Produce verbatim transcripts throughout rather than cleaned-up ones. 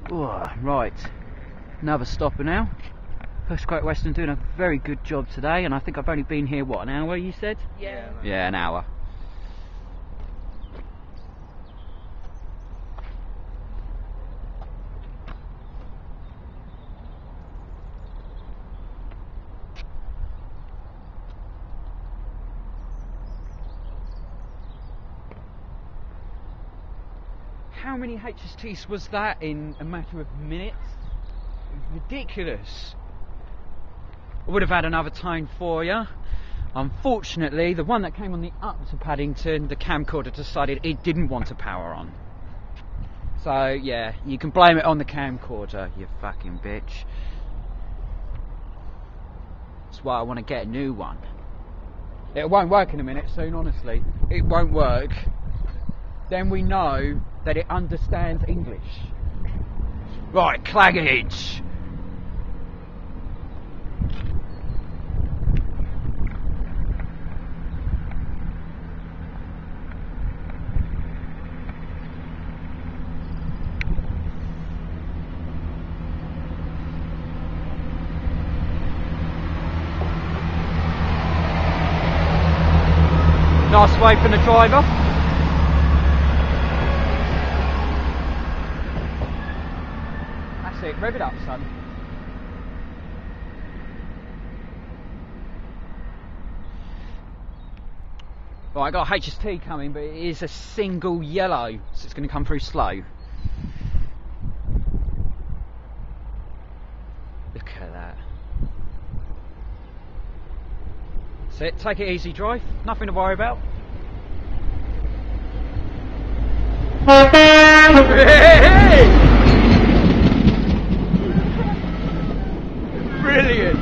Oh, right, another stopper now. First Great Western doing a very good job today, and I think I've only been here, what, an hour you said? Yeah. Yeah, an hour. How many H S Ts was that in a matter of minutes? It was ridiculous. I would have had another time for you. Unfortunately, the one that came on the up to Paddington, the camcorder decided it didn't want to power on. So yeah, you can blame it on the camcorder, you fucking bitch. That's why I want to get a new one. It won't work in a minute soon, honestly. It won't work. Then we know that it understands English. Right, claggage. Nice way from the driver. That's it, rev it up, son. Right, I got a H S T coming, but it is a single yellow, so it's going to come through slow. Look at that. That's it, take it easy, drive, nothing to worry about. Hey! Brilliant!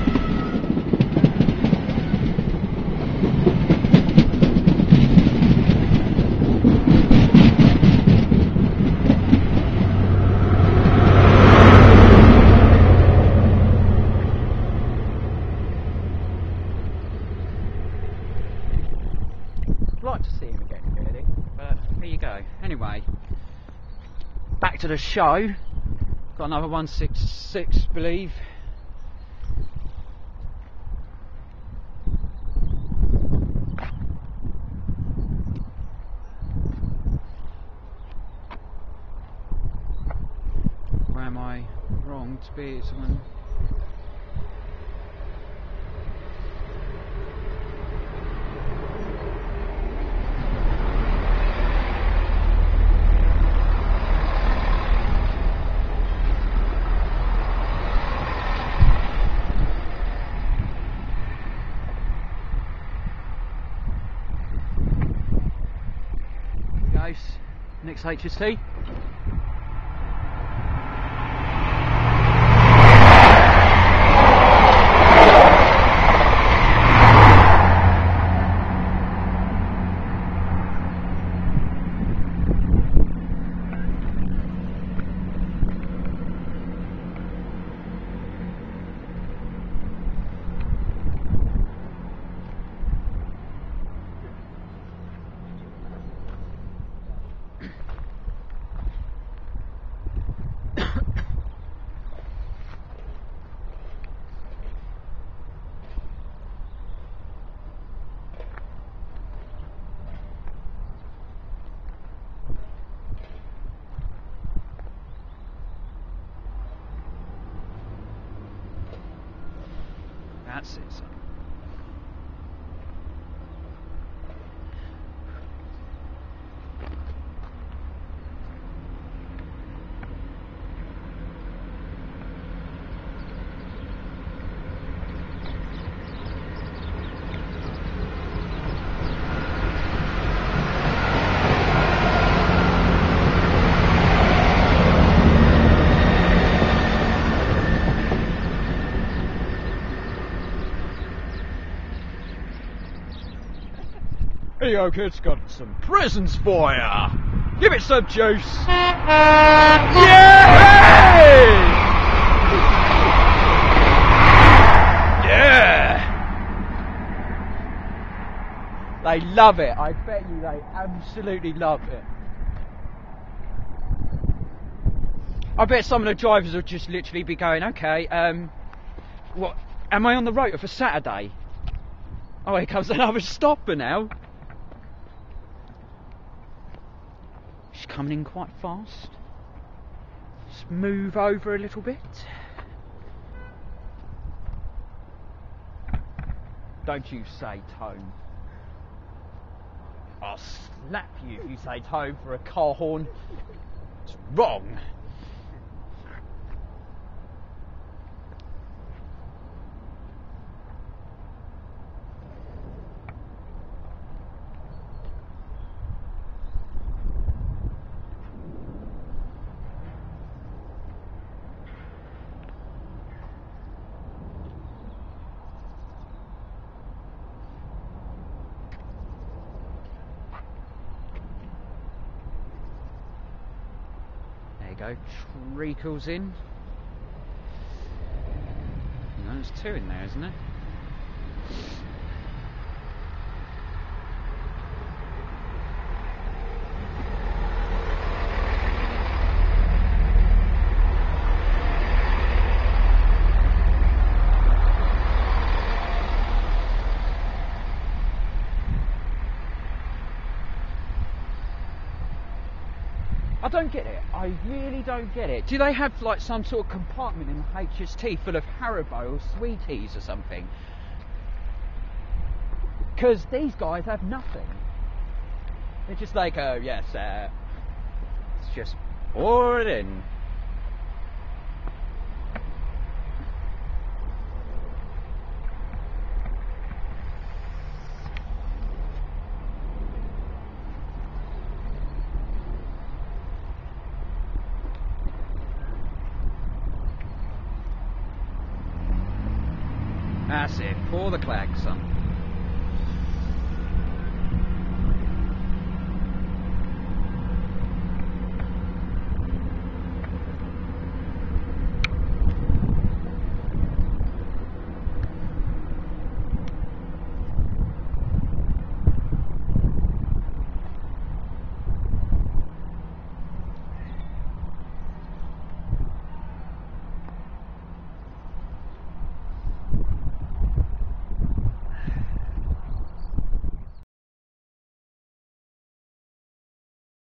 I'd like to see him again, really, but here you go. Anyway, back to the show. Got another one sixty-six, I believe. Where am I wrong to be someone? Next H S T. That's it, son. Here you go, kids, got some presents for ya. Give it some juice. Yay! Yeah! They love it, I bet you they absolutely love it. I bet some of the drivers will just literally be going, okay, um, what, am I on the rotor for Saturday? Oh, here comes another stopper now. She's coming in quite fast. Let's move over a little bit. Don't you say tone. I'll slap you if you say tone for a car horn. It's wrong. Go, treacles in. No, there's two in there, isn't there? I don't get it. I really don't get it. Do they have like some sort of compartment in the H S T full of Haribo or Sweeties or something? Because these guys have nothing. They're just like, oh yes, uh, it's just pour it in. That's it, pour the klaxon.